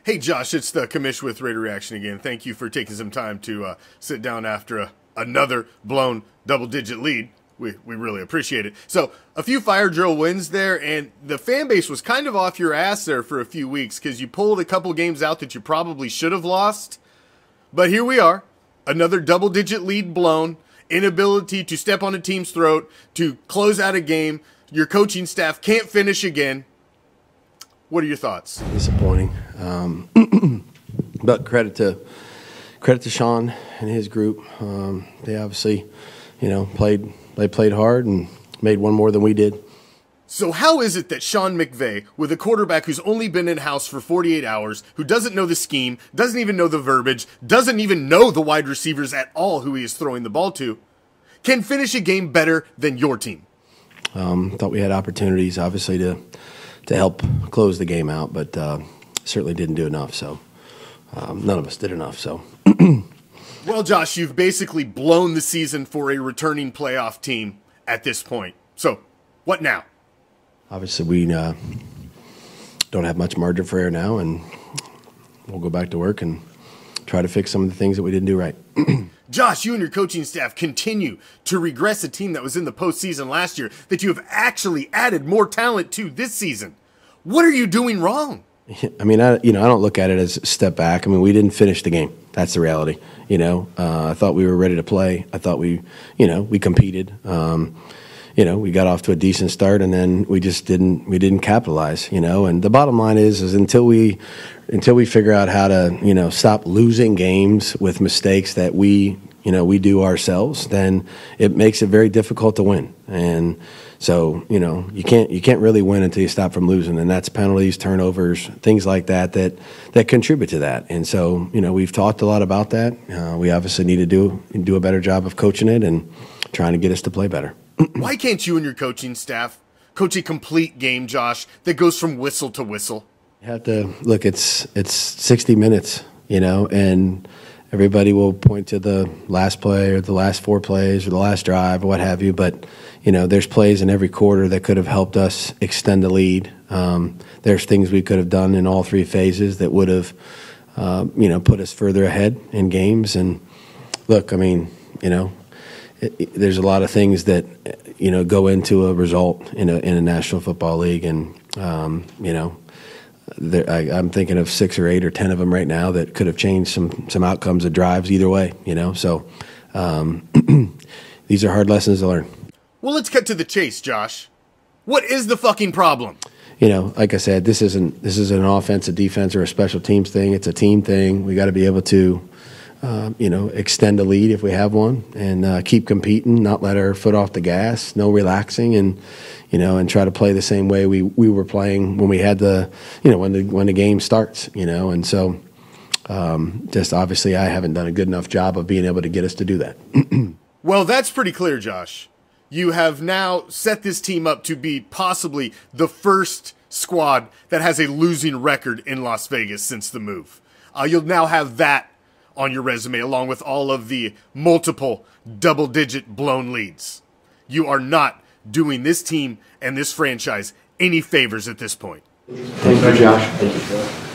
Hey Josh, it's the commish with Raider Reaction again. Thank you for taking some time to sit down after another blown double-digit lead. We really appreciate it. So, a few fire drill wins there, and the fan base was kind of off your ass there for a few weeks because you pulled a couple games out that you probably should have lost. But here we are, another double-digit lead blown, inability to step on a team's throat, to close out a game. Your coaching staff can't finish again. What are your thoughts? Disappointing, but credit to Sean and his group. They obviously, played hard and made one more than we did. So how is it that Sean McVay, with a quarterback who's only been in-house for 48 hours, who doesn't know the scheme, doesn't even know the verbiage, doesn't even know the wide receivers at all who he is throwing the ball to, can finish a game better than your team? Thought we had opportunities, obviously, to help close the game out, but certainly didn't do enough. So none of us did enough. So. Well, Josh, you've basically blown the season for a returning playoff team at this point. So what now? Obviously, we don't have much margin for error now, and we'll go back to work and try to fix some of the things that we didn't do right. Josh, you and your coaching staff continue to regress a team that was in the postseason last year that you have actually added more talent to this season. What are you doing wrong? I mean, I don't look at it as a step back. I mean, we didn't finish the game. That's the reality. I thought we were ready to play. I thought we competed. We got off to a decent start, and then we just didn't capitalize. And the bottom line is until we figure out how to stop losing games with mistakes that we do ourselves, then it makes it very difficult to win. And so you can't really win until you stop from losing, and that's penalties, turnovers, things like that contribute to that. And so we've talked a lot about that. We obviously need to do a better job of coaching it and trying to get us to play better. Why can't you and your coaching staff coach a complete game, Josh, that goes from whistle to whistle? You have to look. It's 60 minutes, and everybody will point to the last play or the last 4 plays or the last drive or what have you. But there's plays in every quarter that could have helped us extend the lead. There's things we could have done in all 3 phases that would have, put us further ahead in games. And look, I mean, there's a lot of things that go into a result in a National Football League, and I'm thinking of 6 or 8 or 10 of them right now that could have changed some outcomes of drives either way. So these are hard lessons to learn. Well, let's cut to the chase, Josh. What is the fucking problem? Like I said, this isn't an offense, a defense, or a special teams thing. It's a team thing. We got to be able to extend a lead if we have one, and keep competing, not let our foot off the gas, no relaxing, and try to play the same way we were playing when we had when the game starts, and so just obviously I haven't done a good enough job of being able to get us to do that. Well, that's pretty clear, Josh. You have now set this team up to be possibly the first squad that has a losing record in Las Vegas since the move. You'll now have that on your resume, along with all of the multiple double-digit blown leads. You are not doing this team and this franchise any favors at this point. Thank you, Josh. Thank you, Phil.